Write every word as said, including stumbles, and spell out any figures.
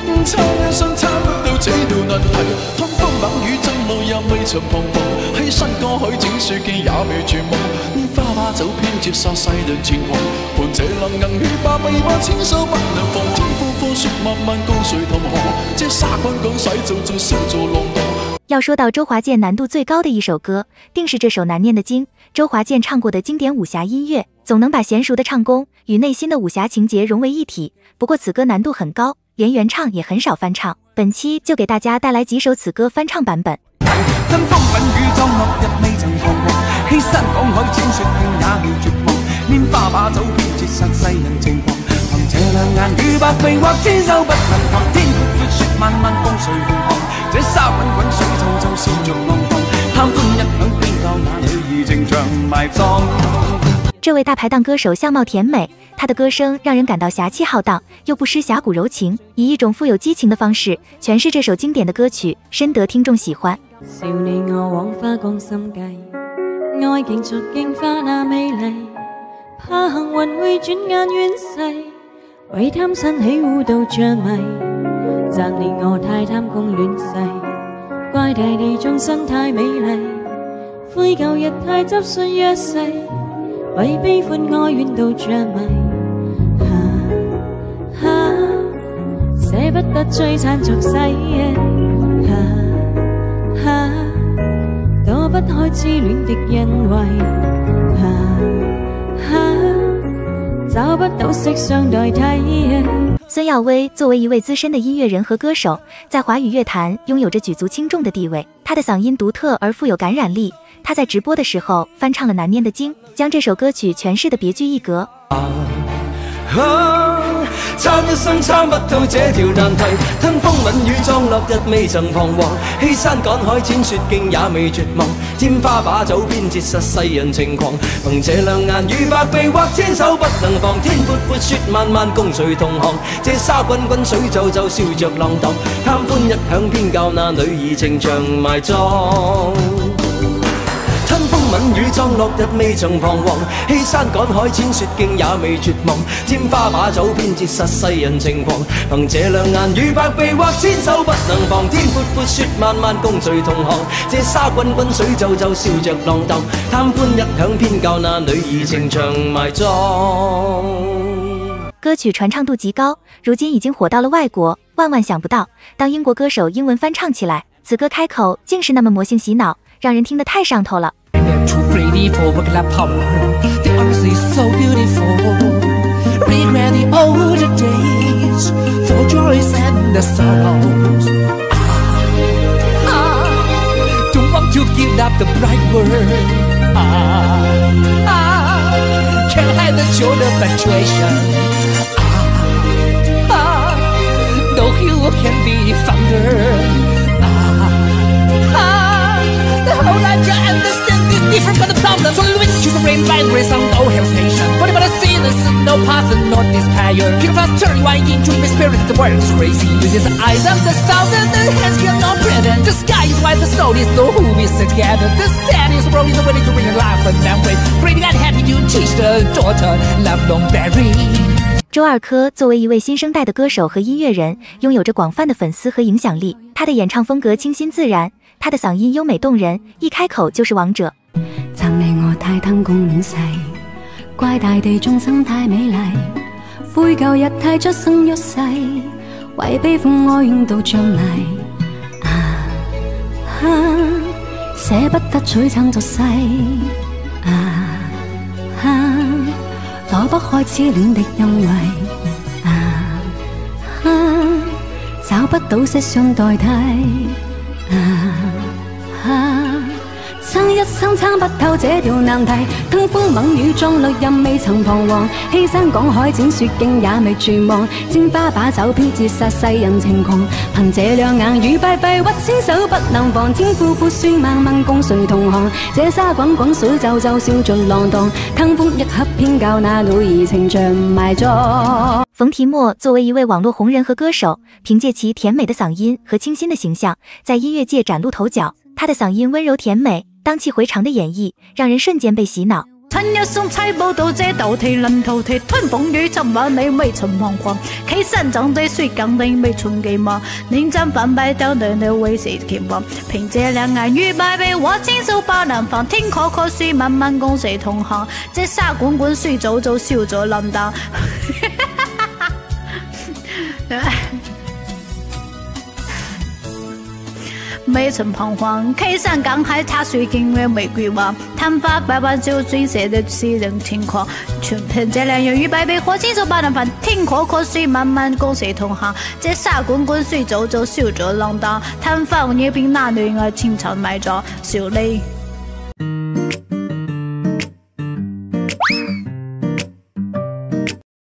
差一生差不到這條難題，通風冷雨爭路也未曾彷徨，犧牲過海剪雪徑也未絕望，拈花把酒偏折煞世人情狂，伴這冷硬與百臂或千手不能防，天闊闊雪漫漫共誰同航，這沙滾滾洗做做笑做浪蕩。 要说到周华健难度最高的一首歌，定是这首难念的经。周华健唱过的经典武侠音乐，总能把娴熟的唱功与内心的武侠情节融为一体。不过此歌难度很高，连原唱也很少翻唱。本期就给大家带来几首此歌翻唱版本。 跟風品雨裝落日未曾彷徨，欺山趕海踐雪徑也未絕望，拈花把酒偏折煞世人情狂，憑這兩眼與百臂或千手不能防，天闊闊雪漫漫共誰同航，這沙滾滾水皺皺笑着浪蕩，貪歡一晌偏教那女兒情長埋葬。 这位大排档歌手相貌甜美，他的歌聲讓人感到俠氣浩蕩，又不失俠骨柔情，以一種富有激情的方式詮釋這首經典的歌曲，深得聽眾喜歡。 少你我往花光心計，愛競逐競花那美麗，怕幸運會轉眼遠逝，為貪新起舞蹈着迷，責你我太貪功亂世，怪大地眾生太美麗，悔舊日太執信約誓，為悲歡哀怨都着迷，啊啊，捨不得璀璨俗世，啊啊，躲不開痴戀的恩惠，啊啊，找不到色相代替。 孫耀威作為一位資深的音樂人和歌手，在華語樂壇擁有着舉足輕重的地位。他的嗓音獨特而富有感染力，他在直播的時候翻唱了難念的經，將這首歌曲詮釋得別具一格。 啊啊，參一生參不到這條難題，吞風吻雨裝落日未曾彷徨，欺山趕海踐雪徑也未絕望，拈花把酒偏折煞世人情狂，憑這兩眼與百臂或千手不能防，天闊闊雪漫漫共誰同航，這沙滾滾水皺皺笑着浪蕩，貪歡一晌偏教那女兒情長埋葬。吞風吻雨裝落日未曾彷徨，欺山趕海踐雪徑也未絕望，拈花把酒偏折煞世人情狂，憑這兩眼與百臂或千手不能防，天闊闊雪漫漫共誰同航，這沙滾滾水皺皺笑着浪蕩，貪歡一晌偏教那女兒情長埋葬。 歌曲傳唱度極高，如今已經火到了外國，萬萬想不到，當英國歌手英文翻唱起來，此歌開口竟是那麼魔性洗腦，讓人聽得太上頭了。 Too pretty for work-life power. The honesty is so beautiful. Regret the older days for joys and the sorrows. Ah, ah, don't want to give up the bright world. Ah, ah, can't hide the joy of fluctuation. Ah, ah, no hero can be founder. Ah, ah, the whole life you understand.Different but the problem. So we choose the rain by the race on no hesitation. But about a sinner, no path and no despair. Keep fast turning wide into the spirit. The world is crazy. This is the eyes of the south and the hands cannot pretend. The sky is white, the snow is low. Who is together? The sand is rolling the way to bring a life and memory. Pretty and happy to teach the daughter love long berry. 周二珂作為一位新生代的歌手和音樂人，擁有着廣泛的粉絲和影響力。他的演唱風格清新自然，他的嗓音優美動人，一開口就是王者。 責你我太貪功亂世，怪大地眾生太美麗，悔舊日太出生約世，為悲歡哀怨都着迷。啊啊，捨不得璀璨俗世。啊啊，躲不開痴戀的恩惠。啊啊，找不到色相代替。啊啊。爭一生參不透這條難題，吞風吻雨裝落日未曾彷徨，欺山趕海踐雪徑也未絕望，拈花把酒偏折煞世人情狂，憑這兩眼與百臂或千手不能防，天闊闊雪漫漫共誰同航，這沙滾滾水皺皺笑着浪蕩，貪歡一刻偏教那女兒情長埋葬。 馮提莫作為一位網絡紅人和歌手，憑借其甜美的嗓音和清新的形象，在音樂界嶄露頭角。他的嗓音溫柔甜美，蕩氣迴腸的演繹，讓人瞬間被洗腦。 趁日送猜不到这道题能逃题，吞风雨浸完你未曾彷徨。K山长对水港你未存寄望，临战反败等等的为谁期望？凭这两眼与百倍，我亲手把南方。天可可水漫漫共谁同行？这沙滚滚水皱皱笑着浪荡。未曾彷徨，K山港海踏水经月玫瑰花，贪花百万就追谁的世人轻狂，全凭这两眼与百倍，我亲手把南方。天可可水漫漫共谁同行？这沙滚滚水皱皱笑着浪荡，贪花夜冰那女儿情长埋着笑泪。